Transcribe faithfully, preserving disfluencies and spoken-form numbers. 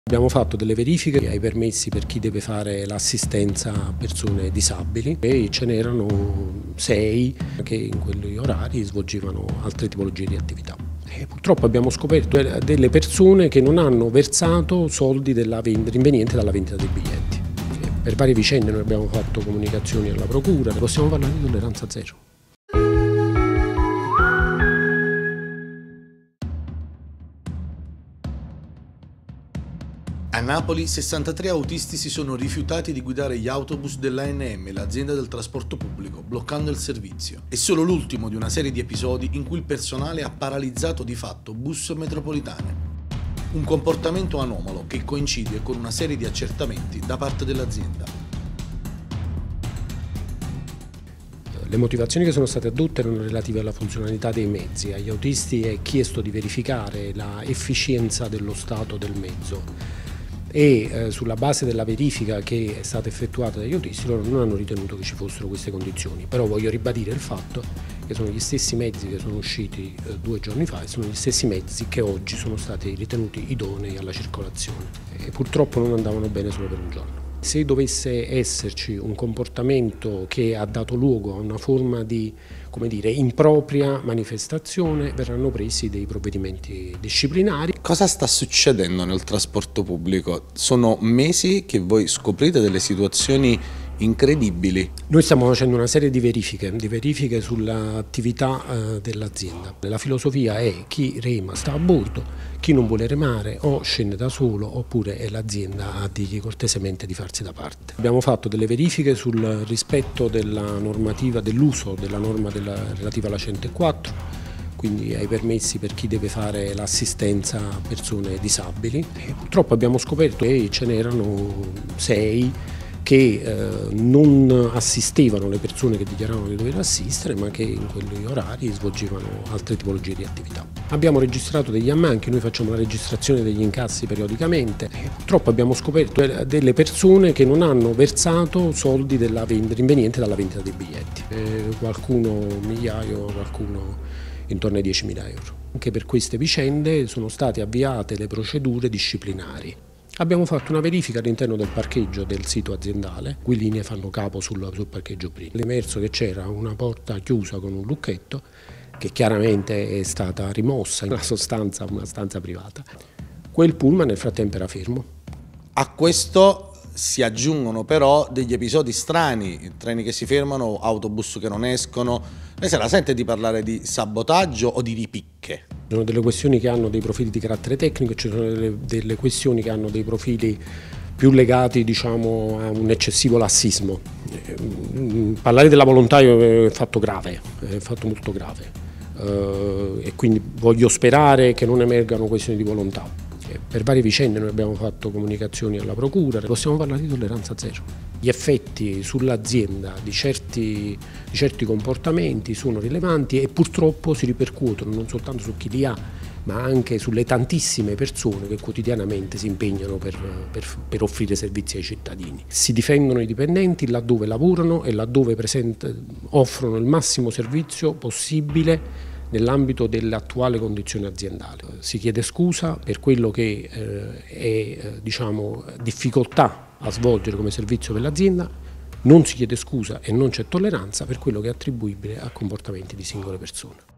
Abbiamo fatto delle verifiche ai permessi per chi deve fare l'assistenza a persone disabili e ce n'erano sei che in quegli orari svolgevano altre tipologie di attività. E purtroppo abbiamo scoperto delle persone che non hanno versato soldi della vendita, rinvenienti dalla vendita dei biglietti. E per varie vicende noi abbiamo fatto comunicazioni alla procura, possiamo parlare di tolleranza zero. A Napoli sessantatré autisti si sono rifiutati di guidare gli autobus dell'A N M, l'azienda del trasporto pubblico, bloccando il servizio. È solo l'ultimo di una serie di episodi in cui il personale ha paralizzato di fatto bus metropolitane. Un comportamento anomalo che coincide con una serie di accertamenti da parte dell'azienda. Le motivazioni che sono state addotte erano relative alla funzionalità dei mezzi. Agli autisti è chiesto di verificare la efficienza dello stato del mezzo e eh, sulla base della verifica che è stata effettuata dagli autisti loro non hanno ritenuto che ci fossero queste condizioni. Però voglio ribadire il fatto che sono gli stessi mezzi che sono usciti eh, due giorni fa e sono gli stessi mezzi che oggi sono stati ritenuti idonei alla circolazione e purtroppo non andavano bene solo per un giorno. Se dovesse esserci un comportamento che ha dato luogo a una forma di, come dire, impropria manifestazione, verranno presi dei provvedimenti disciplinari. Cosa sta succedendo nel trasporto pubblico? Sono mesi che voi scoprite delle situazioni incredibili. Noi stiamo facendo una serie di verifiche, di verifiche sull'attività eh, dell'azienda. La filosofia è chi rema sta a bordo, chi non vuole remare o scende da solo oppure è l'azienda a dirgli cortesemente di farsi da parte. Abbiamo fatto delle verifiche sul rispetto della normativa, dell'uso della norma della, relativa alla centoquattro, quindi ai permessi per chi deve fare l'assistenza a persone disabili. E purtroppo abbiamo scoperto che ce n'erano sei che eh, non assistevano le persone che dichiaravano di dover assistere, ma che in quegli orari svolgevano altre tipologie di attività. Abbiamo registrato degli ammanchi, noi facciamo la registrazione degli incassi periodicamente e purtroppo abbiamo scoperto delle persone che non hanno versato soldi della vendita, rinvenienti dalla vendita dei biglietti, e qualcuno un migliaio, qualcuno intorno ai diecimila euro. Anche per queste vicende sono state avviate le procedure disciplinari. Abbiamo fatto una verifica all'interno del parcheggio del sito aziendale, cui linee fanno capo sul, sul parcheggio prima. È emerso che c'era una porta chiusa con un lucchetto che chiaramente è stata rimossa, in sostanza una stanza privata. Quel pullman nel frattempo era fermo. A questo si aggiungono però degli episodi strani, treni che si fermano, autobus che non escono. Lei se la sente di parlare di sabotaggio o di ripicche? Ci sono delle questioni che hanno dei profili di carattere tecnico e ci sono delle, delle questioni che hanno dei profili più legati, diciamo, a un eccessivo lassismo. Eh, parlare della volontà è fatto grave, è fatto molto grave eh, e quindi voglio sperare che non emergano questioni di volontà. Per varie vicende noi abbiamo fatto comunicazioni alla procura, possiamo parlare di tolleranza zero. Gli effetti sull'azienda di certi, di certi comportamenti sono rilevanti e purtroppo si ripercuotono non soltanto su chi li ha, ma anche sulle tantissime persone che quotidianamente si impegnano per, per, per offrire servizi ai cittadini. Si difendono i dipendenti laddove lavorano e laddove presente, offrono il massimo servizio possibile nell'ambito dell'attuale condizione aziendale. Si chiede scusa per quello che eh, è eh, diciamo, difficoltà a svolgere come servizio per l'azienda, non si chiede scusa e non c'è tolleranza per quello che è attribuibile a comportamenti di singole persone.